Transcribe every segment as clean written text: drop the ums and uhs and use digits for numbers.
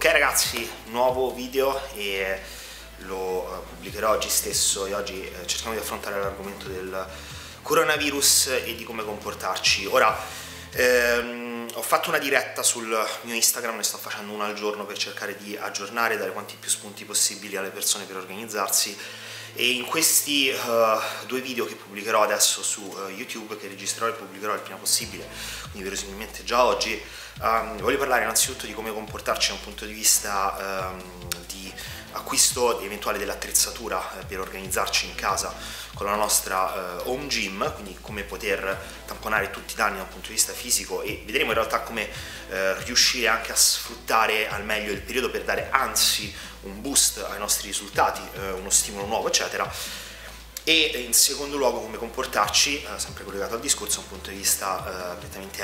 ragazzi, nuovo video e lo pubblicherò oggi stesso e oggi cerchiamo di affrontare l'argomento del coronavirus e di come comportarci. Ora, ho fatto una diretta sul mio Instagram, ne sto facendo una al giorno per cercare di aggiornare, dare quanti più spunti possibili alle persone per organizzarsi, e in questi due video che pubblicherò adesso su YouTube, che registrerò e pubblicherò il prima possibile, quindi verosimilmente già oggi, voglio parlare innanzitutto di come comportarci da un punto di vista di acquisto eventuale dell'attrezzatura per organizzarci in casa con la nostra home gym, quindi come poter tamponare tutti i danni da un punto di vista fisico, e vedremo in realtà come riuscire anche a sfruttare al meglio il periodo per dare anzi un boost ai nostri risultati, uno stimolo nuovo, eccetera. E in secondo luogo come comportarci, sempre collegato al discorso, da un punto di vista prettamente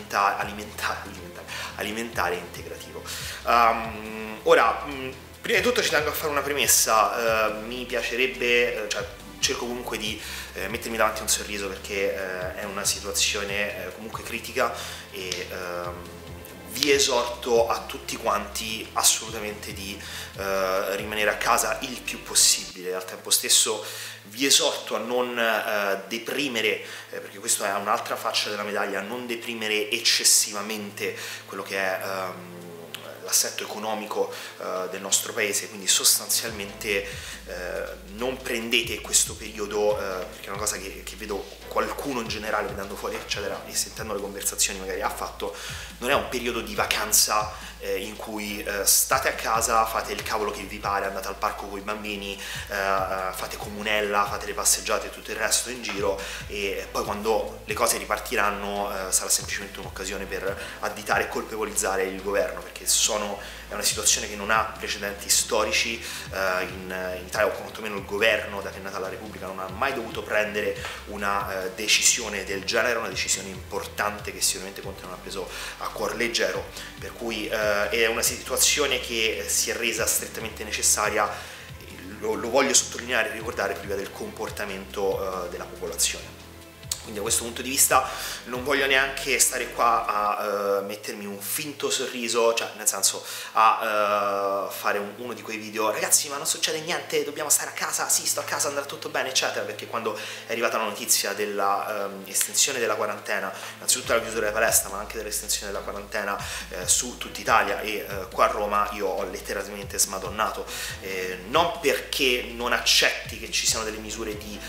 alimentare e integrativo. Ora, prima di tutto ci tengo a fare una premessa. Mi piacerebbe, cerco comunque di mettermi davanti a un sorriso, perché è una situazione comunque critica e vi esorto a tutti quanti assolutamente di rimanere a casa il più possibile. Al tempo stesso vi esorto a non deprimere, perché questa è un'altra faccia della medaglia, a non deprimere eccessivamente quello che è l'assetto economico del nostro paese, quindi sostanzialmente non prendete questo periodo, perché è una cosa che vedo qualcuno in generale vedendo fuori eccetera e sentendo le conversazioni magari ha fatto, non è un periodo di vacanza in cui state a casa, fate il cavolo che vi pare, andate al parco con i bambini, fate comunella, fate le passeggiate e tutto il resto in giro, e poi quando le cose ripartiranno sarà semplicemente un'occasione per additare e colpevolizzare il governo, perché è una situazione che non ha precedenti storici in Italia, o quantomeno il governo da che è nata la Repubblica non ha mai dovuto prendere una decisione del genere, una decisione importante che sicuramente Conte non ha preso a cuor leggero, per cui è una situazione che si è resa strettamente necessaria, lo voglio sottolineare e ricordare, prima del comportamento della popolazione. Quindi da questo punto di vista non voglio neanche stare qua a mettermi un finto sorriso, cioè nel senso a fare uno di quei video, ragazzi ma non succede niente, dobbiamo stare a casa, sì sto a casa, andrà tutto bene eccetera, perché quando è arrivata la notizia della estensione della quarantena, innanzitutto la chiusura della palestra ma anche dell'estensione della quarantena su tutta Italia e qua a Roma, io ho letteralmente smadonnato, non perché non accetti che ci siano delle misure di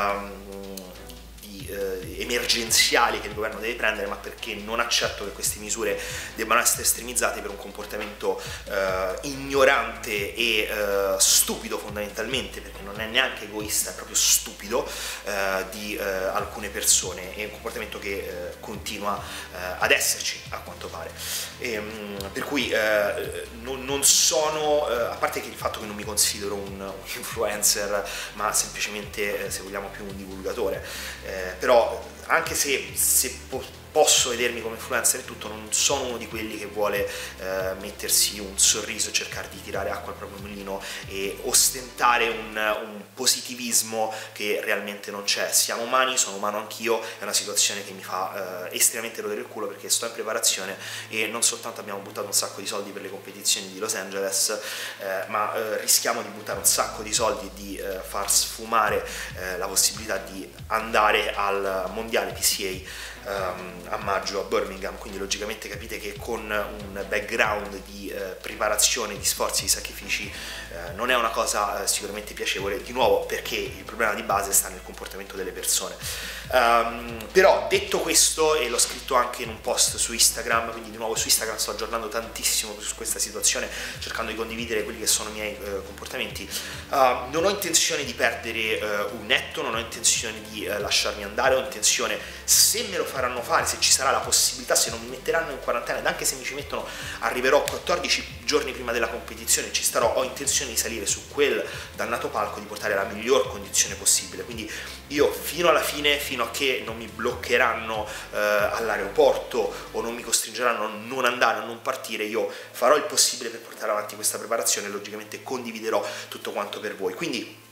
emergenziali che il governo deve prendere, ma perché non accetto che queste misure debbano essere estremizzate per un comportamento ignorante e stupido fondamentalmente, perché non è neanche egoista, è proprio stupido, di alcune persone, è un comportamento che continua ad esserci a quanto pare, per cui non sono, a parte che il fatto che non mi considero un influencer ma semplicemente, se vogliamo, più un divulgatore, però anche se posso vedermi come influencer e tutto, non sono uno di quelli che vuole mettersi un sorriso e cercare di tirare acqua al proprio mulino e ostentare un positivismo che realmente non c'è. Siamo umani, sono umano anch'io, è una situazione che mi fa estremamente rodere il culo, perché sto in preparazione e non soltanto abbiamo buttato un sacco di soldi per le competizioni di Los Angeles, ma rischiamo di buttare un sacco di soldi e di far sfumare la possibilità di andare al mondiale PCA a maggio a Birmingham, quindi logicamente capite che con un background di preparazione, di sforzi, di sacrifici, non è una cosa sicuramente piacevole, di nuovo perché il problema di base sta nel comportamento delle persone. Però detto questo, e l'ho scritto anche in un post su Instagram, quindi di nuovo su Instagram sto aggiornando tantissimo su questa situazione, cercando di condividere quelli che sono i miei comportamenti. Non ho intenzione di perdere un netto, non ho intenzione di lasciarmi andare, ho intenzione, se me lo faranno fare, se ci sarà la possibilità, se non mi metteranno in quarantena, ed anche se mi ci mettono, arriverò 14 giorni prima della competizione, ci starò, ho intenzione di salire su quel dannato palco, di portare la miglior condizione possibile, quindi io fino alla fine, fino a che non mi bloccheranno all'aeroporto o non mi costringeranno a non andare, a non partire, io farò il possibile per portare avanti questa preparazione e logicamente condividerò tutto quanto per voi. Quindi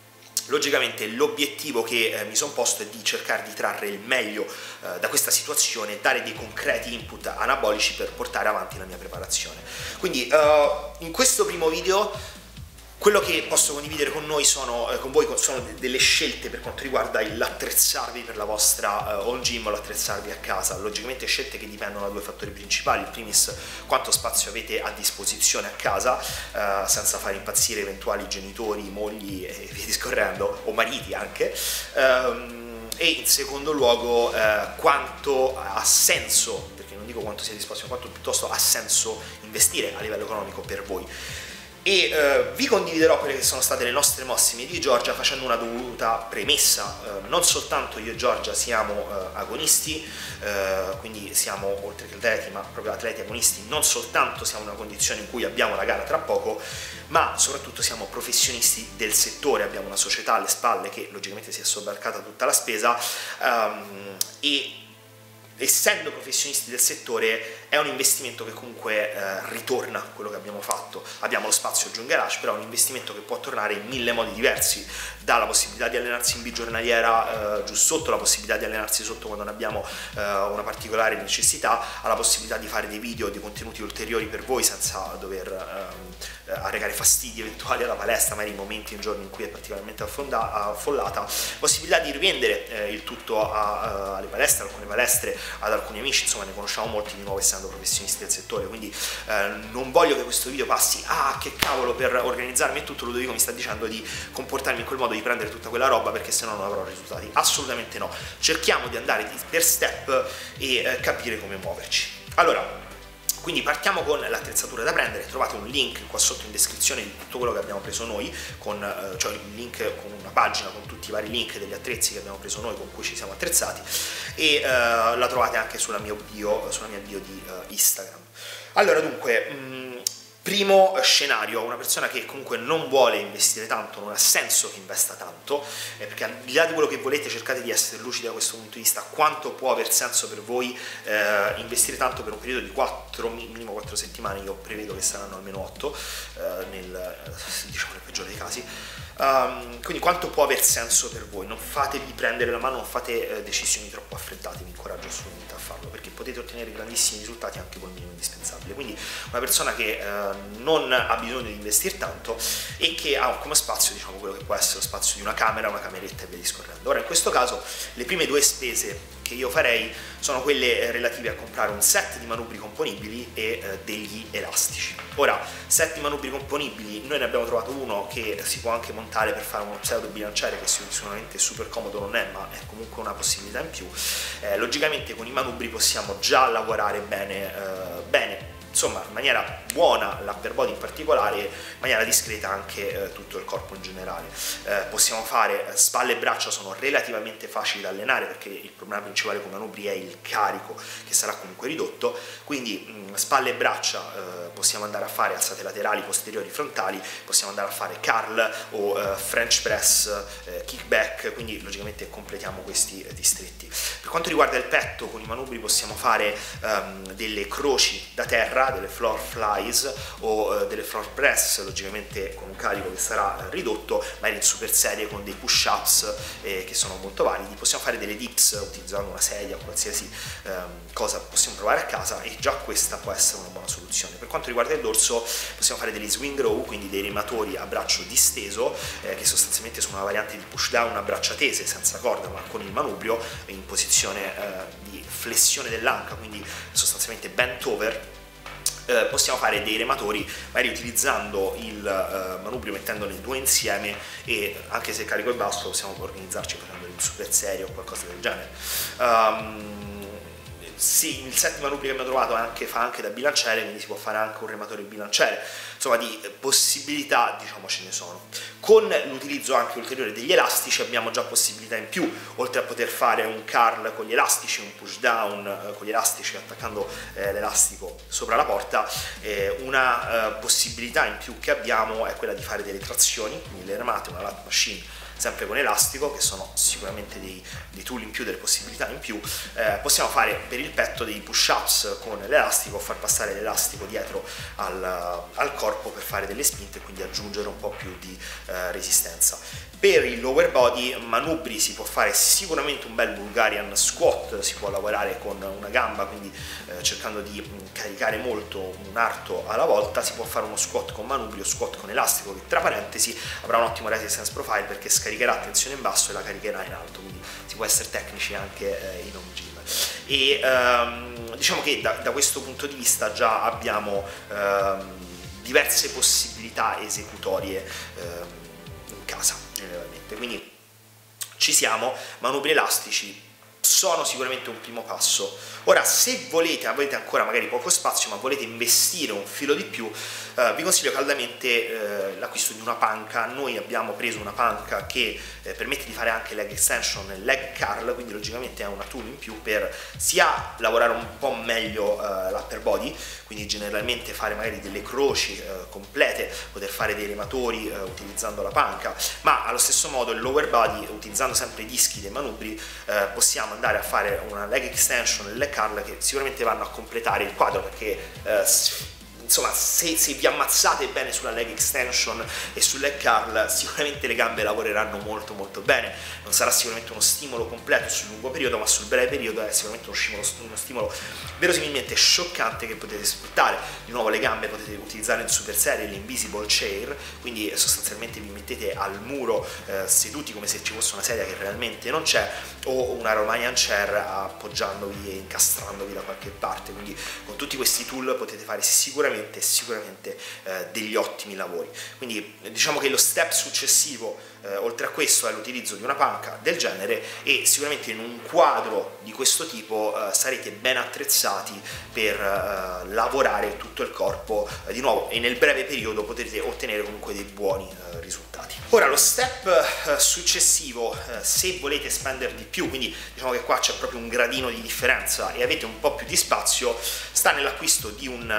logicamente l'obiettivo che mi sono posto è di cercare di trarre il meglio da questa situazione e dare dei concreti input anabolici per portare avanti la mia preparazione. Quindi in questo primo video quello che posso condividere con voi sono delle scelte per quanto riguarda l'attrezzarvi per la vostra home gym o l'attrezzarvi a casa. Logicamente scelte che dipendono da due fattori principali: il primis, quanto spazio avete a disposizione a casa, senza fare impazzire eventuali genitori, mogli e via discorrendo, o mariti anche, e in secondo luogo quanto ha senso, perché non dico quanto sia disposto, ma quanto piuttosto ha senso investire a livello economico per voi. E vi condividerò quelle che sono state le nostre mosse, mie di Giorgia, facendo una dovuta premessa. Non soltanto io e Giorgia siamo agonisti, quindi siamo, oltre che atleti, ma proprio atleti agonisti, non soltanto siamo in una condizione in cui abbiamo la gara tra poco, ma soprattutto siamo professionisti del settore, abbiamo una società alle spalle che logicamente si è sobbarcata tutta la spesa, e essendo professionisti del settore è un investimento che comunque ritorna quello che abbiamo fatto. Abbiamo lo spazio giù in garage, però è un investimento che può tornare in mille modi diversi, dalla possibilità di allenarsi in bigiornaliera giù sotto, la possibilità di allenarsi sotto quando ne abbiamo una particolare necessità, alla possibilità di fare dei video, dei contenuti ulteriori per voi senza dover arrecare fastidi eventuali alla palestra, magari in momenti, in giorni in cui è particolarmente affollata, possibilità di rivendere il tutto alle palestre, alcune palestre, ad alcuni amici, insomma ne conosciamo molti di nuovo essendo professionisti del settore, quindi non voglio che questo video passi che cavolo, per organizzarmi e tutto Ludovico mi sta dicendo di comportarmi in quel modo, di prendere tutta quella roba perché sennò non avrò risultati. Assolutamente no, cerchiamo di andare per step e capire come muoverci. Allora, quindi partiamo con l'attrezzatura da prendere. Trovate un link qua sotto in descrizione di tutto quello che abbiamo preso noi, cioè il link con una pagina con tutti i vari link degli attrezzi che abbiamo preso noi, con cui ci siamo attrezzati, e la trovate anche sulla mia bio di Instagram. Allora, dunque, primo scenario: una persona che comunque non vuole investire tanto, non ha senso che investa tanto, perché al di là di quello che volete cercate di essere lucidi da questo punto di vista. Quanto può aver senso per voi investire tanto per un periodo di minimo 4 settimane? Io prevedo che saranno almeno 8 nel peggiore dei casi. Quindi quanto può aver senso per voi? Non fatevi prendere la mano, non fate decisioni troppo affrettate, vi incoraggio assolutamente a farlo, perché potete ottenere grandissimi risultati anche con il minimo indispensabile. Quindi una persona che non ha bisogno di investire tanto e che ha come spazio, diciamo, quello che può essere lo spazio di una camera, una cameretta e via discorrendo. Ora, in questo caso le prime due spese che io farei sono quelle relative a comprare un set di manubri componibili e degli elastici. Ora, set di manubri componibili, noi ne abbiamo trovato uno che si può anche montare per fare uno pseudo bilanciere, che sicuramente super comodo non è, ma è comunque una possibilità in più. Logicamente con i manubri possiamo già lavorare bene, insomma in maniera buona l'upper body in particolare, in maniera discreta anche tutto il corpo in generale. Possiamo fare spalle e braccia, sono relativamente facili da allenare perché il problema principale con i manubri è il carico, che sarà comunque ridotto, quindi spalle e braccia possiamo andare a fare alzate laterali, posteriori, frontali, possiamo andare a fare curl o French press, kickback, quindi logicamente completiamo questi distretti. Per quanto riguarda il petto, con i manubri possiamo fare delle croci da terra, delle floor flies o delle floor press, logicamente con un carico che sarà ridotto, magari in super serie con dei push ups che sono molto validi. Possiamo fare delle dips utilizzando una sedia o qualsiasi cosa possiamo trovare a casa, e già questa può essere una buona soluzione. Per quanto riguarda il dorso, possiamo fare degli swing row, quindi dei rematori a braccio disteso, che sostanzialmente sono una variante di push down a braccia tese senza corda ma con il manubrio in posizione di flessione dell'anca, quindi sostanzialmente bent over. Possiamo fare dei rematori magari utilizzando il manubrio, mettendone due insieme, e anche se carico il basso possiamo organizzarci facendo in super serie o qualcosa del genere. Sì, il set di manubri che abbiamo trovato fa anche da bilanciere, quindi si può fare anche un rematore bilanciere. Insomma, di possibilità, diciamo, ce ne sono. Con l'utilizzo anche ulteriore degli elastici abbiamo già possibilità in più, oltre a poter fare un curl con gli elastici, un push down con gli elastici attaccando l'elastico sopra la porta. Una possibilità in più che abbiamo è quella di fare delle trazioni, quindi le remate, una lat machine sempre con elastico, che sono sicuramente dei tool in più, delle possibilità in più. Possiamo fare per il petto dei push-ups con l'elastico, far passare l'elastico dietro al corpo per fare delle spinte e quindi aggiungere un po' più di resistenza. Per il lower body manubri si può fare sicuramente un bel Bulgarian squat, si può lavorare con una gamba, quindi cercando di caricare molto un arto alla volta. Si può fare uno squat con manubrio, squat con elastico, che tra parentesi avrà un ottimo resistance profile perché scaricherà tensione in basso e la caricherà in alto, quindi si può essere tecnici anche in home gym. E diciamo che da questo punto di vista già abbiamo diverse possibilità esecutorie in casa, generalmente. Quindi ci siamo, manubri elastici sono sicuramente un primo passo. Ora, se avete ancora magari poco spazio ma volete investire un filo di più, vi consiglio caldamente l'acquisto di una panca. Noi abbiamo preso una panca che permette di fare anche leg extension e leg curl, quindi logicamente è una tool in più per sia lavorare un po' meglio l'upper body, quindi generalmente fare magari delle croci complete, poter fare dei rematori utilizzando la panca, ma allo stesso modo il lower body, utilizzando sempre i dischi dei manubri, possiamo andare a fare una leg extension e leg curl che sicuramente vanno a completare il quadro, perché insomma, se vi ammazzate bene sulla leg extension e sul leg curl, sicuramente le gambe lavoreranno molto molto bene. Non sarà sicuramente uno stimolo completo sul lungo periodo, ma sul breve periodo è sicuramente uno stimolo verosimilmente scioccante che potete sfruttare. Di nuovo le gambe potete utilizzare in super serie l'Invisible Chair, quindi sostanzialmente vi mettete al muro seduti come se ci fosse una sedia che realmente non c'è, o una Romanian Chair appoggiandovi e incastrandovi da qualche parte. Quindi con tutti questi tool potete fare sicuramente degli ottimi lavori. Quindi diciamo che lo step successivo oltre a questo è l'utilizzo di una panca del genere, e sicuramente in un quadro di questo tipo sarete ben attrezzati per lavorare tutto il corpo di nuovo, e nel breve periodo potrete ottenere comunque dei buoni risultati. Ora, lo step successivo, se volete spendere di più, quindi diciamo che qua c'è proprio un gradino di differenza e avete un po' più di spazio, sta nell'acquisto di un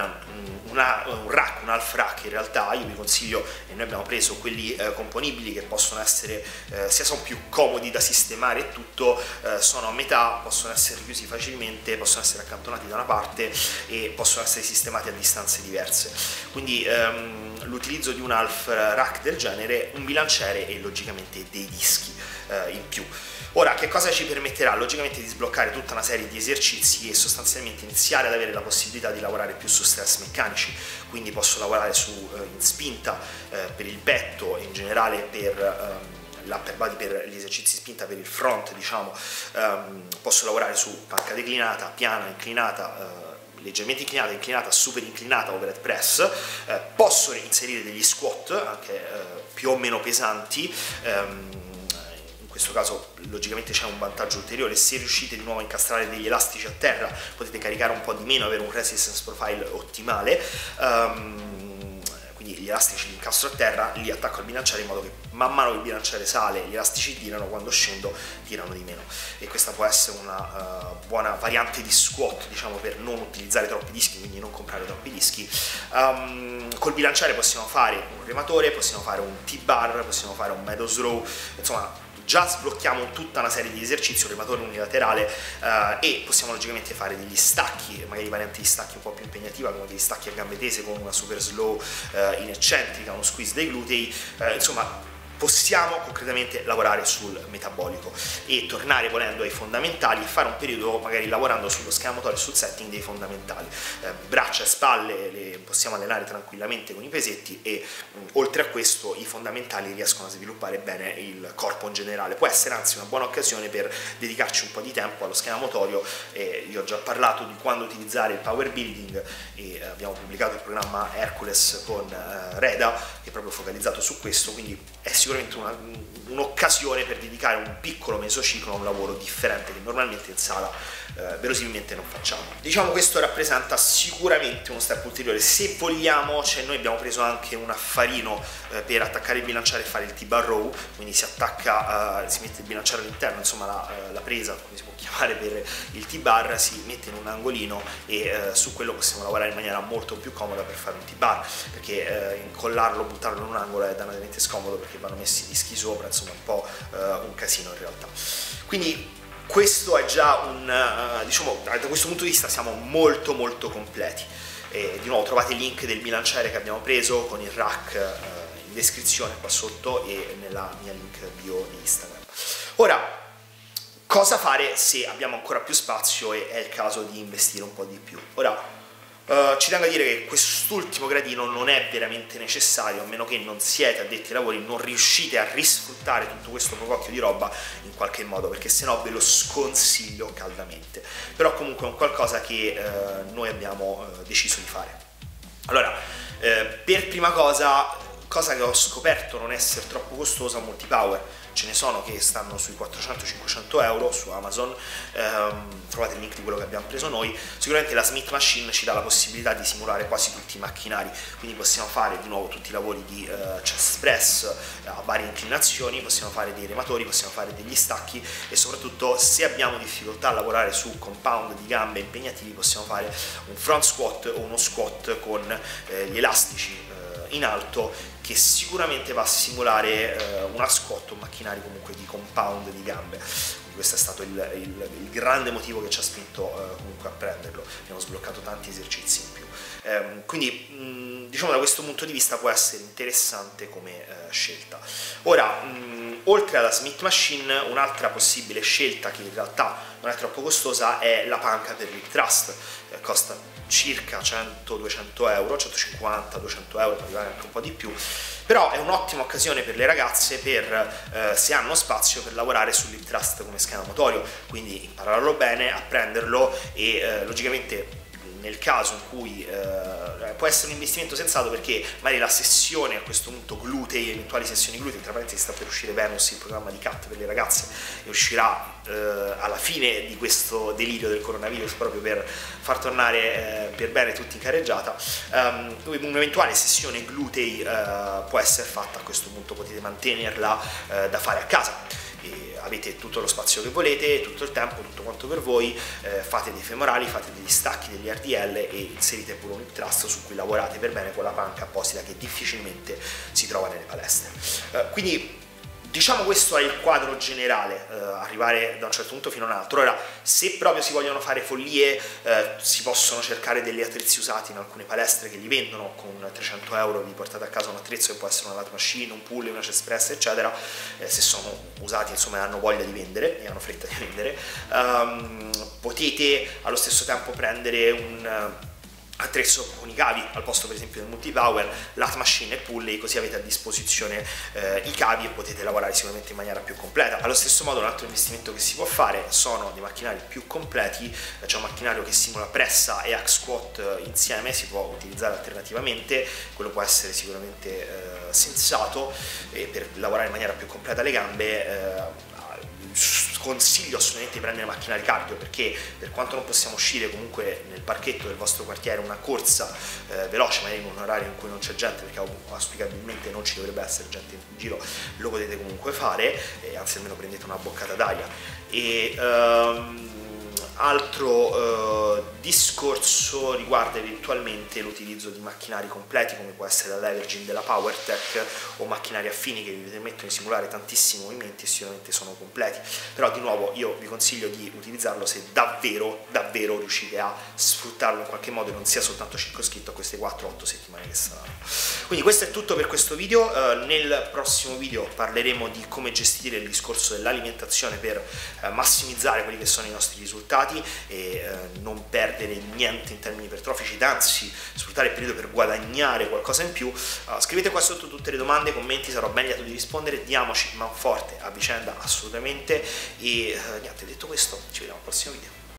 rack, un half rack. In realtà io vi consiglio, e noi abbiamo preso quelli componibili, che possono essere sia sono più comodi da sistemare e tutto, sono a metà, possono essere chiusi facilmente, possono essere accantonati da una parte e possono essere sistemati a distanze diverse. Quindi l'utilizzo di un half rack del genere, un bilanciere e logicamente dei dischi in più. Ora, che cosa ci permetterà? Logicamente di sbloccare tutta una serie di esercizi e sostanzialmente iniziare ad avere la possibilità di lavorare più su stress meccanici. Quindi posso lavorare in spinta per il petto e in generale per l'upper body, per gli esercizi spinta per il front, diciamo. Posso lavorare su panca declinata, piana, inclinata, leggermente inclinata, super inclinata, overhead press. Posso inserire degli squat anche più o meno pesanti. In questo caso logicamente c'è un vantaggio ulteriore: se riuscite di nuovo a incastrare degli elastici a terra potete caricare un po' di meno, avere un resistance profile ottimale. Quindi gli elastici li incastro a terra, li attacco al bilanciere in modo che man mano che il bilanciere sale gli elastici tirano, quando scendo tirano di meno, e questa può essere una buona variante di squat, diciamo, per non utilizzare troppi dischi, quindi non comprare troppi dischi. Col bilanciere possiamo fare un rematore, possiamo fare un T-bar, possiamo fare un meadows row, insomma già sblocchiamo tutta una serie di esercizi, un rematore unilaterale, e possiamo logicamente fare degli stacchi, magari varianti di stacchi un po' più impegnativa, come degli stacchi a gambe tese con una super slow in eccentrica, uno squeeze dei glutei, insomma possiamo concretamente lavorare sul metabolico e tornare volendo ai fondamentali, e fare un periodo magari lavorando sullo schema motorio e sul setting dei fondamentali. Braccia e spalle le possiamo allenare tranquillamente con i pesetti, e oltre a questo i fondamentali riescono a sviluppare bene il corpo in generale. Può essere anzi una buona occasione per dedicarci un po' di tempo allo schema motorio. Io ho già parlato di quando utilizzare il power building e abbiamo pubblicato il programma Hercules con Reda, che è proprio focalizzato su questo, quindi è sicuramente un'occasione per dedicare un piccolo mesociclo a un lavoro differente che normalmente in sala verosimilmente non facciamo. Diciamo, questo rappresenta sicuramente uno step ulteriore. Se vogliamo, noi abbiamo preso anche un affarino per attaccare il bilanciere e fare il T-bar row, quindi si attacca, si mette il bilanciere all'interno, insomma la presa, come si può chiamare, per il T-bar, si mette in un angolino e su quello possiamo lavorare in maniera molto più comoda per fare un T-bar, perché incollarlo, buttarlo in un angolo è dannatamente scomodo, perché vanno messi i dischi sopra, insomma un po' un casino in realtà. Quindi questo è già diciamo, da questo punto di vista siamo molto completi. E di nuovo trovate il link del bilanciere che abbiamo preso con il rack in descrizione qua sotto e nella mia link bio di Instagram. Ora, cosa fare se abbiamo ancora più spazio e è il caso di investire un po' di più? Ora, ci tengo a dire che quest'ultimo gradino non è veramente necessario, a meno che non siete addetti ai lavori, non riuscite a risfruttare tutto questo pococchio di roba in qualche modo, perché sennò ve lo sconsiglio caldamente. Però comunque è un qualcosa che noi abbiamo deciso di fare. Allora, per prima cosa che ho scoperto non essere troppo costosa, Multipower. Ce ne sono che stanno sui 400-500 euro su Amazon, trovate il link di quello che abbiamo preso noi. Sicuramente la Smith Machine ci dà la possibilità di simulare quasi tutti i macchinari, quindi possiamo fare di nuovo tutti i lavori di chest press a varie inclinazioni, possiamo fare dei rematori, possiamo fare degli stacchi e soprattutto se abbiamo difficoltà a lavorare su compound di gambe impegnativi possiamo fare un front squat o uno squat con gli elastici in alto, che sicuramente va a simulare una squat o machinari comunque di compound di gambe. Quindi questo è stato il grande motivo che ci ha spinto comunque a prenderlo. Abbiamo sbloccato tanti esercizi in più. Quindi diciamo da questo punto di vista può essere interessante come scelta. Ora, oltre alla Smith Machine, un'altra possibile scelta che in realtà non è troppo costosa è la panca per l'hip thrust. Costa circa 100-200 euro, 150-200 euro, magari anche un po' di più, però è un'ottima occasione per le ragazze per, se hanno spazio, per lavorare sull'hip thrust come schema motorio, quindi impararlo bene, apprenderlo e logicamente nel caso in cui può essere un investimento sensato, perché magari la sessione a questo punto glutei, eventuali sessioni glutei, tra parentesi sta per uscire Venus, il programma di CAT per le ragazze, e uscirà alla fine di questo delirio del coronavirus proprio per far tornare per bene tutti in carreggiata. Un'eventuale sessione glutei può essere fatta a questo punto, potete mantenerla da fare a casa. E avete tutto lo spazio che volete, tutto il tempo, tutto quanto per voi, fate dei femorali, fate degli stacchi, degli RDL e inserite pure un hip thrust su cui lavorate per bene con la panca apposita che difficilmente si trova nelle palestre. Quindi diciamo questo è il quadro generale, arrivare da un certo punto fino a un altro. Ora, se proprio si vogliono fare follie, si possono cercare degli attrezzi usati in alcune palestre che li vendono, con 300 euro vi portate a casa un attrezzo che può essere una lat machine, un pulley, una chest press eccetera, se sono usati insomma e hanno voglia di vendere e hanno fretta di vendere. Potete allo stesso tempo prendere un attrezzo con i cavi al posto per esempio del Multipower, lat machine e pulley, così avete a disposizione i cavi e potete lavorare sicuramente in maniera più completa. Allo stesso modo un altro investimento che si può fare sono dei macchinari più completi, c'è un macchinario che simula pressa e hack squat insieme, si può utilizzare alternativamente, quello può essere sicuramente sensato per lavorare in maniera più completa le gambe. Consiglio assolutamente di prendere macchinari cardio, perché per quanto non possiamo uscire comunque nel parchetto del vostro quartiere una corsa veloce, magari in un orario in cui non c'è gente, perché auspicabilmente non ci dovrebbe essere gente in giro, lo potete comunque fare, anzi almeno prendete una boccata d'aria. E altro discorso riguarda eventualmente l'utilizzo di macchinari completi come può essere la Leveraging della PowerTech o macchinari affini che vi permettono di simulare tantissimi movimenti e sicuramente sono completi, però di nuovo io vi consiglio di utilizzarlo se davvero riuscite a sfruttarlo in qualche modo e non sia soltanto circoscritto a queste 4-8 settimane che saranno. Quindi questo è tutto per questo video. Nel prossimo video parleremo di come gestire il discorso dell'alimentazione per massimizzare quelli che sono i nostri risultati e non perdere niente in termini ipertrofici, anzi sfruttare il periodo per guadagnare qualcosa in più. Scrivete qua sotto tutte le domande, commenti, sarò ben lieto di rispondere, diamoci manforte a vicenda assolutamente. E niente, detto questo, ci vediamo al prossimo video.